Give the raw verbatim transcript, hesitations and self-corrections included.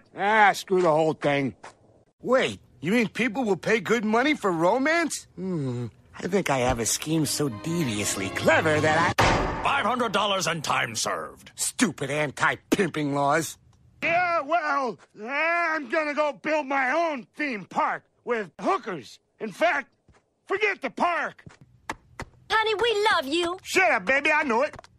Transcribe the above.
Ah, screw the whole thing. Wait, you mean people will pay good money for romance? Hmm, I think I have a scheme so deviously clever that I... five hundred dollars and time served. Stupid anti-pimping laws. Yeah, well, I'm gonna go build my own theme park with hookers. In fact, forget the park. Honey, we love you. Shut up, baby, I know it.